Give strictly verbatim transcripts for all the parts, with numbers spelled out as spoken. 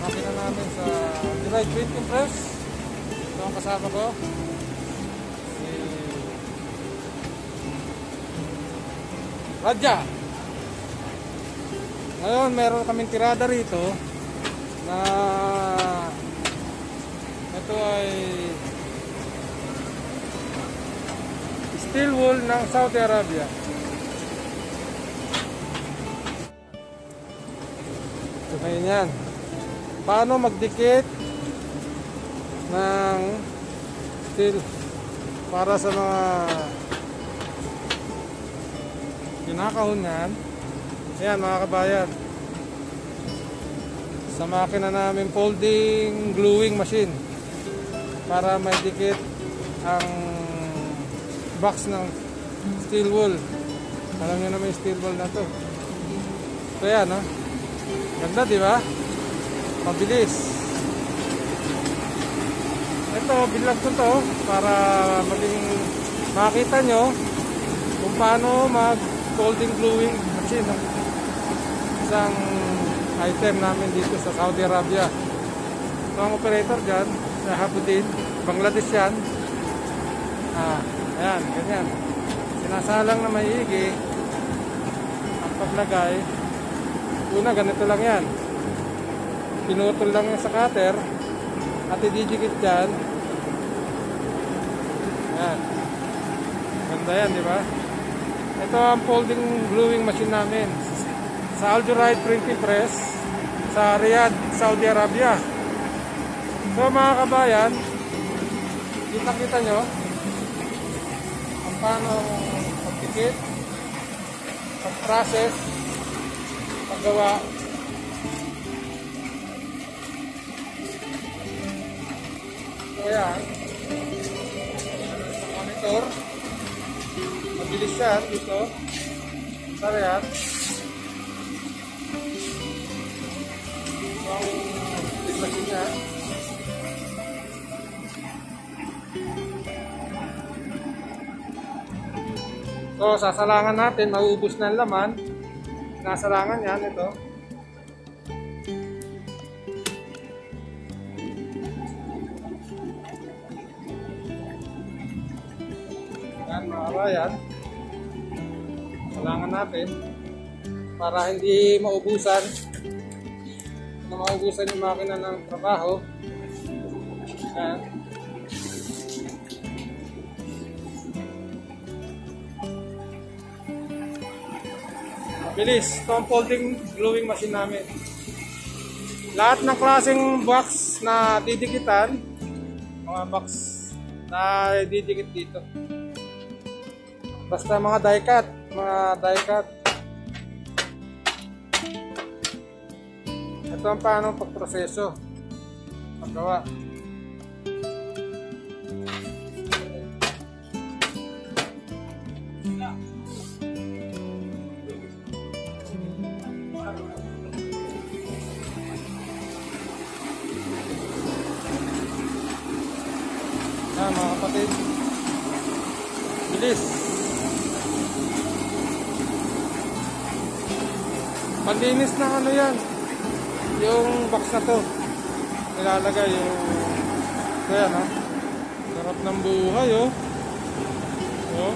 makina namin sa July Printing Press. Ito ang kasama ko, si Radja. Ngayon meron kaming tirada rito na ito ay steel wool ng Saudi Arabia. So ngayon yan, paano magdikit ng steel para sa mga kinakahungan. Ayan mga kabayan, sa makina namin folding gluing machine para may dikit ang box ng steel wool. Alam nyo naman yung steel wool na to. So yan, no? Ganda, di ba? Mabilis. Ito, binlog ko to para maging makita nyo kung paano mag folding gluing machine, no? Isang item namin dito sa Saudi Arabia. Ito ang operator dyan, sa Habudin, Bangladesh yan. Ah, ayan, ganyan. Sinasalang na maigi ang paglagay. Una, ganito lang yan. Pinutol lang yan sa cutter at ididikit dyan. Ayan. Ganda yan, di ba? Ito ang folding gluing machine namin sa Al Junaid Printing Press sa Riyadh, Saudi Arabia. So mga kabayan, kita-kita nyo kung paano pagdikit, pag-process, paggawa. So yan, monitor, mabilis yan dito sa Riyadh. So ang machine niya, so sasalangan natin, mauubos na ang laman. Nasalangan yan, ito. Yan mga kabayan, salangan natin para hindi maubusan na maubusan yung makina ng trabaho. Yan. Bilis, ito ang folding gluing machine namin. Lahat ng klaseng box na didikitan, mga box na didikit dito. Basta mga die cut, mga die cut. Ito ang paano pagproseso, paggawa. Yan mga kapatid, bilis. Malinis na ano yan, yung box na to nilalagay yung kaya na sarap ng buhay, oh. Oh.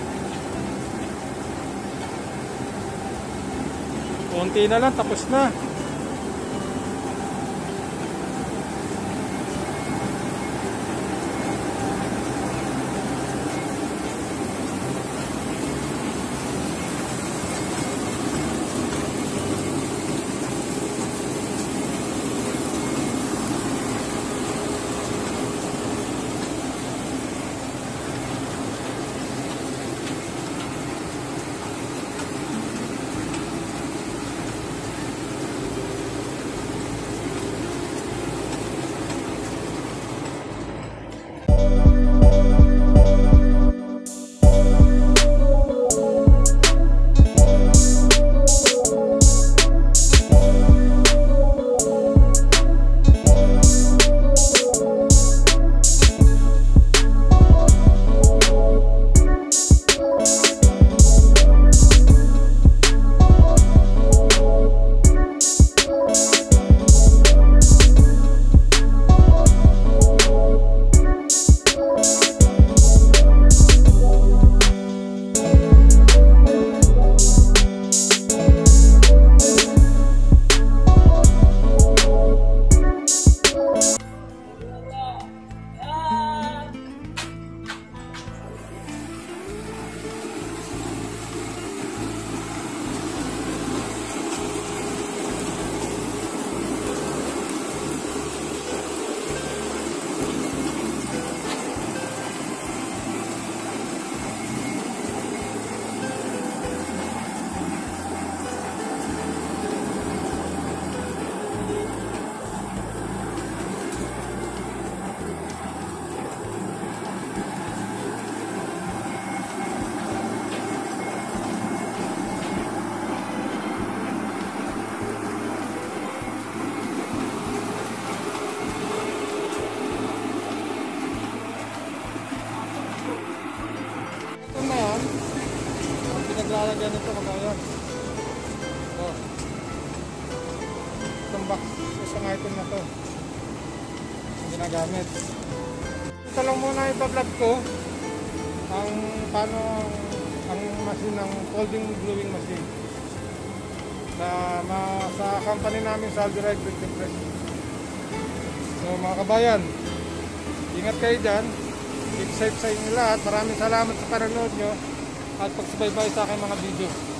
Konti na lang, tapos na. box isang item na to yung ginagamit. Ito lang muna ipa-vlog ko ang paano ang machine ng folding gluing machine na ma, sa company namin sa Alderite Printing Press. So mga kabayan, ingat kayo dyan, keep safe sa inyo lahat. Maraming salamat sa panonood nyo at pagsubaybay sa aking mga video.